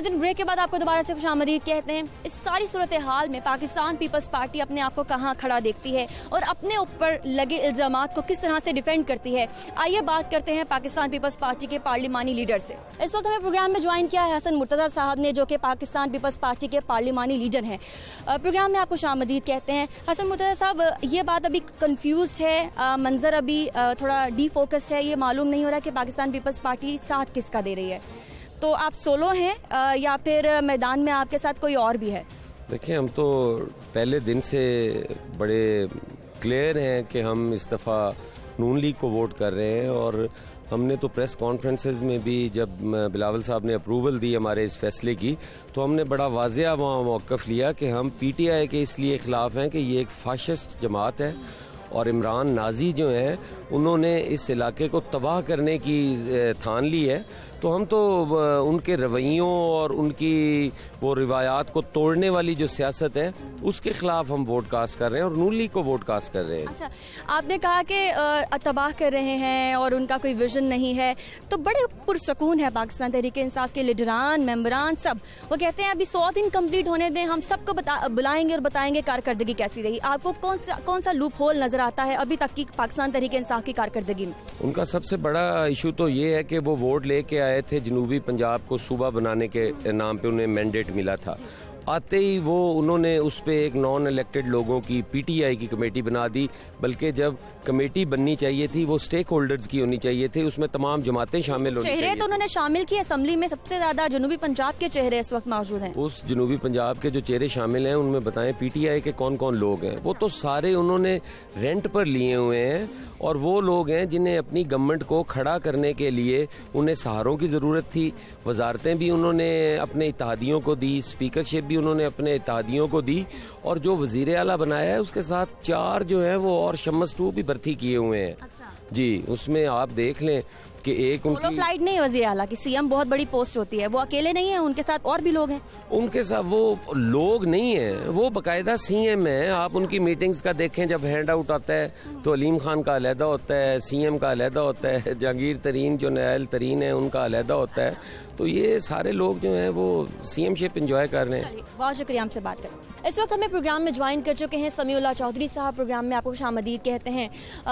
नाज़रीन, ब्रेक के बाद आपको दोबारा से खुशामदीद कहते हैं। इस सारी सूरत हाल में पाकिस्तान पीपल्स पार्टी अपने आप को कहाँ खड़ा देखती है और अपने ऊपर लगे इल्जामात को किस तरह से डिफेंड करती है। आइए बात करते हैं पाकिस्तान पीपल्स पार्टी के पार्लिमानी लीडर से। इस वक्त हमें प्रोग्राम में ज्वाइन किया है हसन मुर्तज़ा साहब ने, जो कि पाकिस्तान पीपल्स पार्टी के पार्लिमानी लीडर हैं। प्रोग्राम में आपको खुशामदीद कहते हैं। हसन मुर्तज़ा साहब, ये बात अभी कंफ्यूज है, मंजर अभी थोड़ा डीफोकस्ड है, ये मालूम नहीं हो रहा कि पाकिस्तान पीपल्स पार्टी साथ किसका दे रही है। तो आप सोलो हैं या फिर मैदान में आपके साथ कोई और भी है? देखिए, हम तो पहले दिन से बड़े क्लियर हैं कि हम इस दफ़ा नून लीग को वोट कर रहे हैं, और हमने तो प्रेस कॉन्फ्रेंसेस में भी जब बिलावल साहब ने अप्रूवल दी हमारे इस फैसले की, तो हमने बड़ा वाज़ेह वहाँ मौक़िफ़ लिया कि हम PTI के इसलिए ख़िलाफ़ हैं कि ये एक फाशिस्ट जमात है और इमरान नाजी जो हैं उन्होंने इस इलाके को तबाह करने की ठान ली है। तो हम तो उनके रवैयों और उनकी वो रिवायात को तोड़ने वाली जो सियासत है उसके खिलाफ हम वोट कास्ट कर रहे हैं और नून लीग को वोट कास्ट कर रहे हैं। अच्छा, आपने कहा कि तबाह कर रहे हैं और उनका कोई विजन नहीं है, तो बड़े पुरसकून है पाकिस्तान तहरीक इंसाफ के लीडरान, मेंबरान सब। वो कहते हैं अभी 100 दिन कंप्लीट होने दें, हम सबको बुलाएंगे और बताएंगे कारकर्दगी कैसी रही। आपको कौन सा लूप होल नजर आता है अभी तक की पाकिस्तान तहरीक इंसाफ की कारकर्दगी में? उनका सबसे बड़ा इशू तो ये है कि वो वोट लेके आए थे, जनूबी पंजाब को सूबा बनाने के नाम पे उन्हें मैंडेट मिला था। आते ही वो उन्होंने उस पे एक नॉन इलेक्टेड लोगों की PTI की कमेटी बना दी, बल्कि जब कमेटी बननी चाहिए थी वो स्टेक होल्डर्स की होनी चाहिए थी, उसमें तमाम जमातें शामिल होनी चाहिए। चेहरे तो उन्होंने शामिल किए असेंबली में, सबसे ज्यादा जनूबी पंजाब के चेहरे इस वक्त मौजूद हैं। उस जनूबी पंजाब के जो चेहरे शामिल हैं उनमें बताएं PTI के कौन कौन लोग हैं। वो तो सारे उन्होंने रेंट पर लिए हुए हैं, और वो लोग हैं जिन्हें अपनी गवर्नमेंट को खड़ा करने के लिए उन्हें सहारों की ज़रूरत थी। वजारतें भी उन्होंने अपने इत्तेहादियों को दी, स्पीकरशिप भी उन्होंने अपने इत्तेहादियों को दी, और जो वज़ीर आला बनाया है उसके साथ 4 जो है वो और शम्स 2 भी भर्ती किए हुए हैं। अच्छा। जी, उसमें आप देख लें कि एक उनकी फ्लाइट नहीं है वज़ीर आला की, CM बहुत बड़ी पोस्ट होती है, वो अकेले नहीं है, उनके साथ और भी लोग हैं। उनके साथ वो लोग नहीं है, वो बाकायदा CM है। आप उनकी मीटिंग्स का देखें, जब हैंड आउट आता है तो अलीम खान का अलहदा होता है, CM का अलहदा होता है, जहांगीर तरीन जो नायल तरीन है उनका अलहदा होता है। तो ये सारे लोग जो हैं वो CM शिप इंजॉय कर रहे हैं। बहुत शुक्रिया हमसे बात करें। इस वक्त हमें प्रोग्राम में ज्वाइन कर चुके हैं समीउल्लाह चौधरी साहब। प्रोग्राम में आपको खुशामदीद कहते हैं।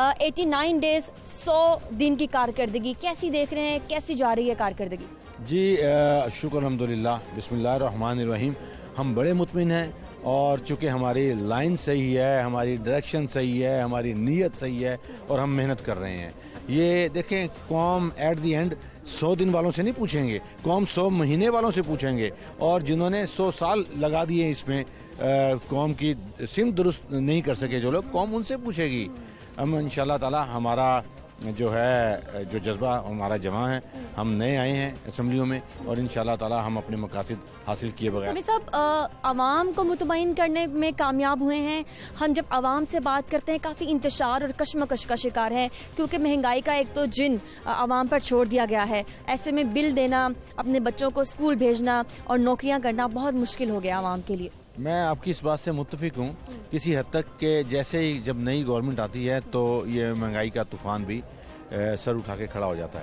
89 डेज 100 दिन की कारकर्दगी कैसी देख रहे हैं, कैसी जा रही है कारकर्दगी? जी शुक्र अल्हम्दुलिल्लाह, बिस्मिल्लाहिर्रहमानिर्रहीम। हम बड़े मुतमिन हैं, और चूँकि हमारी लाइन सही है, हमारी डायरेक्शन सही है, हमारी नीयत सही है, और हम मेहनत कर रहे हैं। ये देखें, कौम एट दी एंड 100 दिन वालों से नहीं पूछेंगे, कौम 100 महीने वालों से पूछेंगे, और जिन्होंने 100 साल लगा दिए इसमें कौम की सिम दुरुस्त नहीं कर सके जो लोग, कौम उनसे पूछेगी। हम इंशाल्लाह ताला हमारा जो है जो जज्बा हमारा जमा है, हम नए आए हैं असम्बलियों में, और इंशाल्लाह ताला हम अपने मकासद हासिल किए बगैर। साहब, आवाम को मुतमईन करने में कामयाब हुए हैं। हम जब आवाम से बात करते हैं काफ़ी इंतशार और कशमकश का शिकार है, क्योंकि महंगाई का एक तो जिन आवाम पर छोड़ दिया गया है। ऐसे में बिल देना, अपने बच्चों को स्कूल भेजना और नौकरियाँ करना बहुत मुश्किल हो गया आवाम के लिए। मैं आपकी इस बात से मुत्तफिक हूँ किसी हद तक के जैसे ही जब नई गवर्नमेंट आती है तो ये महंगाई का तूफान भी सर उठा के खड़ा हो जाता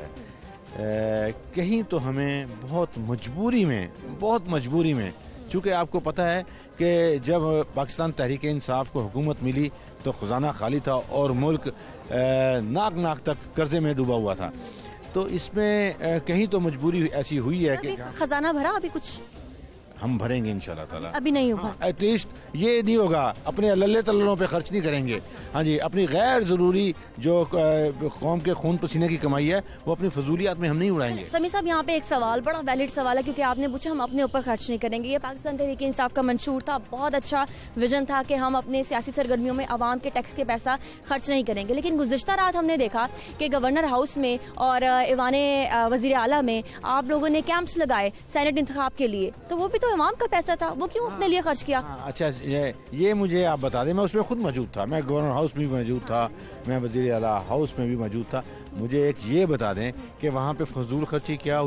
है। कहीं तो हमें बहुत मजबूरी में, चूँकि आपको पता है कि जब पाकिस्तान तहरीक इंसाफ को हुकूमत मिली तो खजाना खाली था और मुल्क नाक तक कर्जे में डूबा हुआ था। तो इसमें कहीं तो मजबूरी ऐसी हुई है कि खजाना भरा, अभी कुछ हम भरेंगे इंशाल्लाह ताला। अभी नहीं होगा, एटलीस्ट ये नहीं होगा, अपने लल्ले तल्लों पे खर्च नहीं करेंगे। हाँ जी, अपनी गैर जरूरी जो कौम के खून पसीने की कमाई है वो अपनी फजूलियात में हम नहीं उड़ाएंगे। समी साहब, यहाँ पे एक सवाल, बड़ा वैलिड सवाल है, क्योंकि आपने पूछा हम अपने ऊपर खर्च नहीं करेंगे। ये पाकिस्तान तहरीक इंसाफ का मंशूर था, बहुत अच्छा विजन था कि हम अपने सियासी सरगर्मियों में आवाम के टैक्स के पैसा खर्च नहीं करेंगे। लेकिन गुज़िश्ता रात हमने देखा कि गवर्नर हाउस में और ईवान वज़ीर आला में आप लोगों ने कैंप्स लगाए सेनेट इंतखाब के लिए, तो वो भी तो इमाम का पैसा था, वो क्यों अपने लिए खर्च किया? अच्छा, ये मुझे आप बता दें, मैं उसमें खुद मौजूद था, मैं गवर्नर हाउस में भी मौजूद था, मैं वज़ीर आला हाउस में भी मौजूद था। मुझे एक ये बता दें कि वहाँ पे फजूल खर्ची क्या हुई,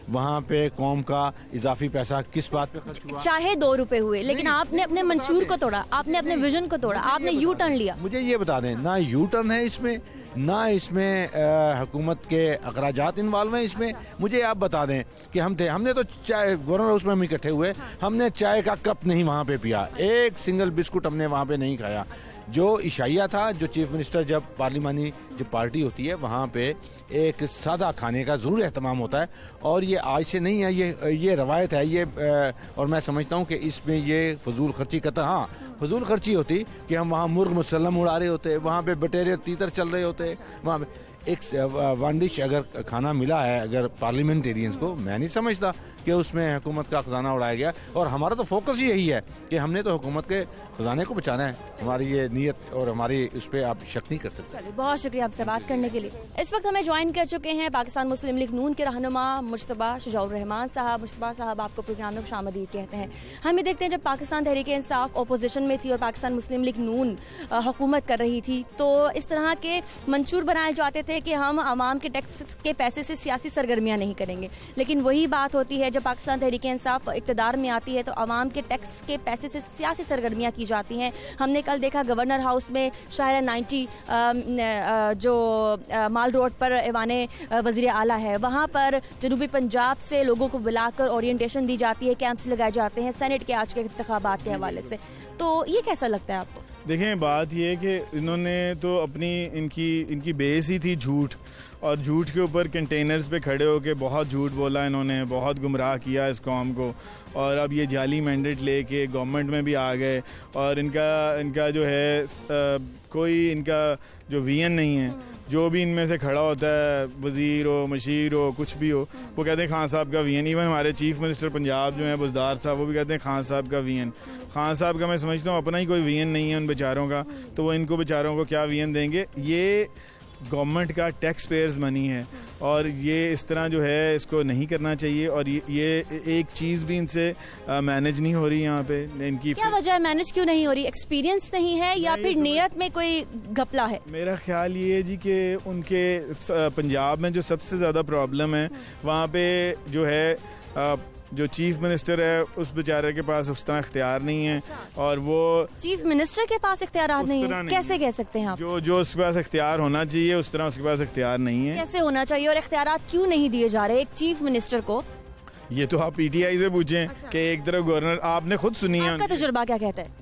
वहाँ पे कौम का इजाफी पैसा किस बात पे खर्च हुआ? चाहे 2 रुपए हुए, लेकिन आपने अपने मंशूर को तोड़ा, आपने अपने विजन को तोड़ा, आपने यू टर्न लिया। मुझे ये बता दें, ना यू टर्न है इसमें, ना इसमें हुकूमत के अखराजात इन्वॉल्व हैं इसमें। मुझे आप बता दें कि हमने तो चाय गवर्नर हाउस में हम इकट्ठे हुए, हमने चाय का कप नहीं वहाँ पे पिया, एक सिंगल बिस्कुट हमने वहाँ पे नहीं खाया। जो इशाइया था, जो चीफ मिनिस्टर जब पार्लिमानी जो पार्टी होती है वहाँ पे एक सादा खाने का ज़रूर एहतमाम होता है, और ये आज से नहीं है, ये रवायत है ये। और मैं समझता हूँ कि इसमें ये फजूल खर्ची का, हाँ फजूल खर्ची होती कि हम वहाँ मुर्ग मुसल्लम उड़ा रहे होते, वहाँ पे बटेरे तीतर चल रहे होते, वहाँ पे एक वन डिश अगर खाना मिला है अगर पार्लियामेंटेरियंस को, मैं नहीं समझता कि उसमें हुकूमत का खजाना उड़ाया गया। और हमारा तो फोकस यही है कि हमने तो हुकूमत के खजाने को बचाना है, हमारी ये नीयत और हमारी उस पर आप शक नहीं कर सकते। चलिए, बहुत शुक्रिया आपसे बात करने के लिए। इस वक्त हमें ज्वाइन कर चुके हैं पाकिस्तान मुस्लिम लीग नून के रहनुमा मुश्तबा शुजाउर रहमान साहब। मुश्तबा साहब, आपको प्रोग्राम में खुशामदीद कहते हैं। हम ये देखते हैं जब पाकिस्तान तहरीक इंसाफ अपोजिशन में थी और पाकिस्तान मुस्लिम लीग नून हुकूमत कर रही थी, तो इस तरह के मंशूर बनाए जाते थे कि हम आवाम के टैक्स के पैसे से सियासी सरगर्मियां नहीं करेंगे। लेकिन वही बात होती है जब पाकिस्तान तहरीक इंसाफ इक़्तिदार में आती है तो आवाम के टैक्स के पैसे से सियासी सरगर्मियां की जाती हैं। हमने कल देखा गवर्नर हाउस में शायरा 90 जो माल रोड पर ऐवाने वज़ीर आला है, वहाँ पर जनूबी पंजाब से लोगों को बुलाकर ओरिएंटेशन दी जाती है, कैंप्स लगाए जाते हैं सेनेट के आज के इंतखाबात के हवाले से। तो ये कैसा लगता है आपको? देखें, बात ये है कि इन्होंने तो अपनी इनकी बेस ही थी झूठ, और झूठ के ऊपर कंटेनर्स पे खड़े होकर बहुत झूठ बोला इन्होंने, बहुत गुमराह किया इस कौम को। और अब ये जाली मैंडेट लेके गवर्नमेंट में भी आ गए, और इनका जो है कोई इनका जो वीएन नहीं है। जो भी इनमें से खड़ा होता है, वज़ीर हो, मशीर हो, कुछ भी हो, वो कहते हैं खान साहब का वीएन। इवन हमारे चीफ मिनिस्टर पंजाब जो है बुज़दार साहब, वो भी कहते हैं खान साहब का वीएन। खान साहब का मैं समझता हूँ अपना ही कोई वीएन नहीं है उन बेचारों का, तो वो इनको बेचारों को क्या वीएन देंगे। ये गवर्नमेंट का टैक्स पेयर्स मनी है, और ये इस तरह जो है इसको नहीं करना चाहिए। और ये एक चीज़ भी इनसे मैनेज नहीं हो रही यहाँ पे। इनकी क्या वजह है, मैनेज क्यों नहीं हो रही? एक्सपीरियंस नहीं है या फिर नियत में कोई घपला है? मेरा ख्याल ये है जी कि उनके पंजाब में जो सबसे ज़्यादा प्रॉब्लम है, वहाँ पे जो है जो चीफ मिनिस्टर है उस बेचारे के पास उस तरह इख्तियार नहीं है। और वो चीफ मिनिस्टर के पास इख्तियार नहीं है, कैसे कह सकते हैं आप? जो उसके पास इख्तियार होना चाहिए उस तरह उसके पास इख्तियार नहीं है। कैसे होना चाहिए और इख्तियार क्यों नहीं दिए जा रहे एक चीफ मिनिस्टर को? ये तो आप पीटीआई से पूछें कि एक तरफ गवर्नर, आपने खुद सुनी है, आपका तजुर्बा क्या कहता है?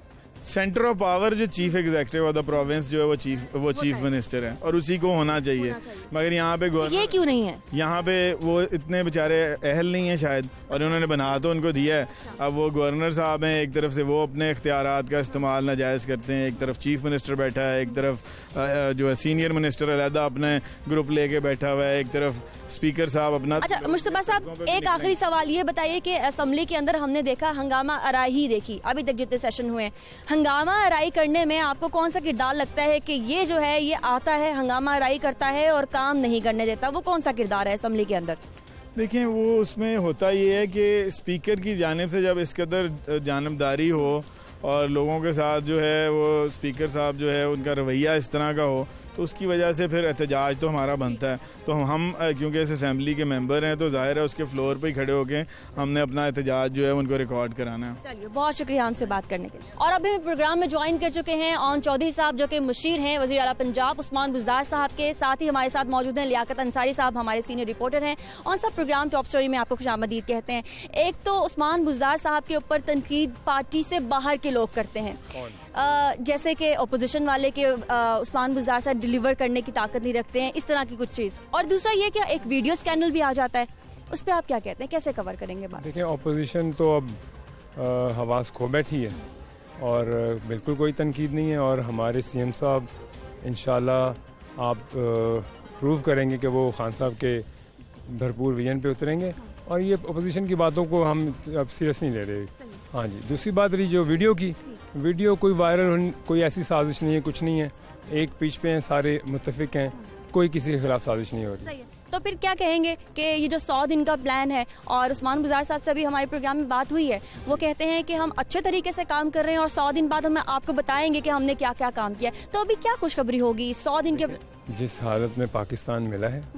सेंटर ऑफ पावर जो chief executive of the province जो है वो चीफ मिनिस्टर है, और उसी को होना चाहिए। मगर यहाँ पे ये क्यों नहीं है? यहाँ पे वो इतने बेचारे अहल नहीं है शायद, और उन्होंने बना तो उनको दिया है। अब वो गवर्नर साहब हैं, एक तरफ से वो अपने इख्तियारात का इस्तेमाल नाजायज़ करते हैं, एक तरफ चीफ मिनिस्टर बैठा है, एक तरफ जो है सीनियर मिनिस्टर अलहदा अपने ग्रुप लेके बैठा हुआ है, एक तरफ स्पीकर साहब अपना। अच्छा मुश्तबा साहब, एक आखिरी सवाल ये बताइए कि असेंबली के अंदर हमने देखा हंगामा आराई ही देखी अभी तक जितने सेशन हुए, हंगामा आराई करने में आपको कौन सा किरदार लगता है कि ये जो है ये आता है हंगामा आराई करता है और काम नहीं करने देता? वो कौन सा किरदार है असेंबली के अंदर? देखिए, वो उसमें होता ये है कि स्पीकर की जानिब से जब इसके अंदर जानबदारी हो और लोगों के साथ जो है वो स्पीकर साहब जो है उनका रवैया इस तरह का हो, तो उसकी वजह से फिर एहतजाज तो हमारा बनता है। तो हम क्योंकि इस असेंबली के मेंबर हैं तो जाहिर है उसके फ्लोर पे ही खड़े होके हमने अपना एहतजाज जो है उनको रिकॉर्ड कराना है। चलिए, बहुत शुक्रिया हमसे बात करने के लिए। और अभी हम प्रोग्राम में ज्वाइन कर चुके हैं ऑन चौधरी साहब जो कि मुशीर हैं वज़ीर आला पंजाब उस्मान बुज़दार साहब के, साथ ही हमारे साथ मौजूद हैं लियाकत अंसारी साहब, हमारे सीनियर रिपोर्टर हैं। ऑन सब प्रोग्राम टॉप स्टोरी में आपको खुशामदीद कहते हैं। एक तो उस्मान बुज़दार साहब के ऊपर तनकीद पार्टी से बाहर के लोग करते हैं, जैसे कि अपोजिशन वाले के उस्मान बुज़दार साहब डिलीवर करने की ताकत नहीं रखते हैं, इस तरह की कुछ चीज़। और दूसरा ये कि एक वीडियो स्कैंडल भी आ जाता है, उस पर आप क्या कहते हैं, कैसे कवर करेंगे बात? देखिए, अपोजिशन तो अब हवास खो बैठी है और बिल्कुल कोई तनकीद नहीं है, और हमारे सीएम साहब इंशाल्लाह आप प्रूव करेंगे कि वो खान साहब के भरपूर विजन पे उतरेंगे, और ये अपोजिशन की बातों को हम अब सीरियस नहीं ले रहे। हाँ जी, दूसरी बात रही जो वीडियो कोई वायरल, कोई ऐसी साजिश नहीं है, कुछ नहीं है, एक पिच पे हैं, सारे मुत्तफिक हैं, कोई किसी के खिलाफ साजिश नहीं हो रही। तो फिर क्या कहेंगे कि ये जो 100 दिन का प्लान है, और उस्मान बुज़दार साहब से भी हमारे प्रोग्राम में बात हुई है, वो कहते हैं कि हम अच्छे तरीके से काम कर रहे हैं और 100 दिन बाद हम आपको बताएंगे कि हमने क्या क्या काम किया। तो अभी क्या खुशखबरी होगी 100 दिन के? जिस हालत में पाकिस्तान मिला है,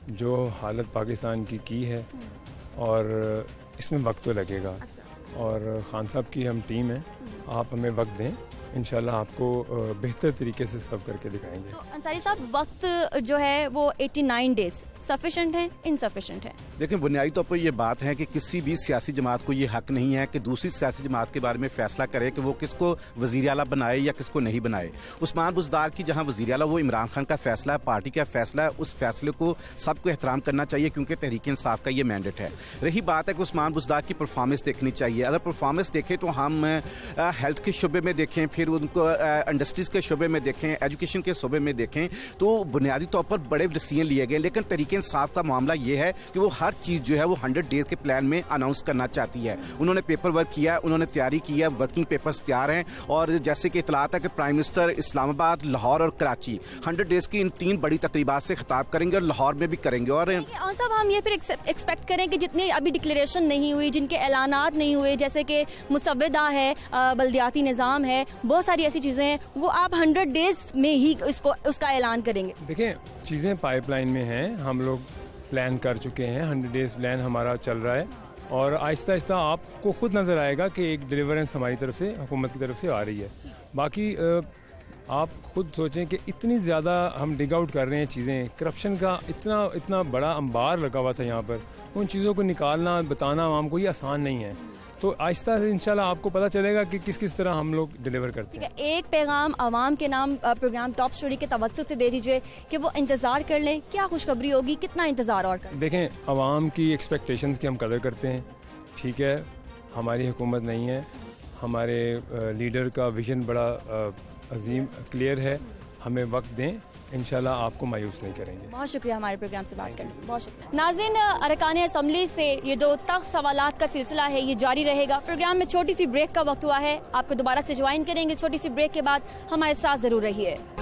जो हालत पाकिस्तान की है, और इसमें वक्त तो लगेगा। और खान साहब की हम टीम है, आप हमें वक्त दें, इंशाल्लाह आपको बेहतर तरीके से सर्व करके दिखाएंगे। तो अंसारी साहब, वक्त जो है वो 89 डेज सफिशेंट है, इनसफिशेंट है? देखिए, बुनियादी तौर पर ये बात है कि किसी भी सियासी जमात को ये हक नहीं है कि दूसरी सियासी जमात के बारे में फैसला करे कि वो किसको वज़ीर आला बनाए या किसको नहीं बनाए। उस्मान बुज़दार की जहां वज़ीर आला, वो इमरान खान का फैसला है, पार्टी का फैसला है, उस फैसले को सबको एहतराम करना चाहिए क्योंकि तहरीक इंसाफ का ये मैंडेट है। रही बात है कि उस्मान बुज़दार की परफॉर्मेंस देखनी चाहिए। अगर परफॉर्मेंस देखें तो हम हेल्थ के शोबे में देखें, फिर उनको इंडस्ट्रीज़ के शोबे में देखें, एजुकेशन के शोबे में देखें, तो बुनियादी तौर पर बड़े डिसीजन लिए गए। लेकिन तहरीक इंसाफ का मामला ये है कि वो हर चीज जो है वो 100 डेज के प्लान में अनाउंस करना चाहती है। उन्होंने पेपर वर्क किया है, उन्होंने तैयारी की है, वर्किंग पेपर्स तैयार हैं, और जैसे कि इतलात है कि प्राइम मिनिस्टर इस्लामाबाद, लाहौर और कराची 100 डेज की इन 3 बड़ी तकरीबात से खिताब करेंगे और लाहौर में भी करेंगे। और साहब, हम ये फिर एक्सपेक्ट करें कि जितने अभी डिक्लेरेशन नहीं हुई, जिनके ऐलानात नहीं हुए, जैसे कि मुसव्वदा है, बल्दियाती निज़ाम है, बहुत सारी ऐसी चीजें हैं, वो आप 100 डेज में ही उसका ऐलान करेंगे? देखिए, चीज़ें पाइपलाइन में हैं, हम लोग प्लान कर चुके हैं, 100 डेज प्लान हमारा चल रहा है, और आहिस्ता आहिस्ता आपको खुद नज़र आएगा कि एक डिलीवरेंस हमारी तरफ से, हुकूमत की तरफ से आ रही है। बाकी आप खुद सोचें कि इतनी ज़्यादा हम डिग आउट कर रहे हैं चीज़ें, करप्शन का इतना बड़ा अंबार लगा हुआ था यहाँ पर, उन चीज़ों को निकालना, बताना आवाम को ये आसान नहीं है। तो आहिस्ता से इंशाल्लाह आपको पता चलेगा कि किस किस तरह हम लोग डिलीवर करते हैं। एक पैगाम आवाम के नाम प्रोग्राम टॉप स्टोरी के तवज्जुह से दे दीजिए कि वो इंतजार कर लें, क्या खुशखबरी होगी, कितना इंतजार और करें? देखें, आवाम की एक्सपेक्टेशंस की हम कदर करते हैं, ठीक है, हमारी हुकूमत नहीं है, हमारे लीडर का विजन बड़ा अजीम क्लियर है, हमें वक्त दें, इंशाल्लाह आपको मायूस नहीं करेंगे। बहुत शुक्रिया हमारे प्रोग्राम से बात करने, बहुत शुक्रिया। नाज़रीन, अरकान असम्बली से ये जो तख्त सवालात का सिलसिला है ये जारी रहेगा। प्रोग्राम में छोटी सी ब्रेक का वक्त हुआ है, आपको दोबारा से ज्वाइन करेंगे छोटी सी ब्रेक के बाद। हमारे साथ जरूर रहिए।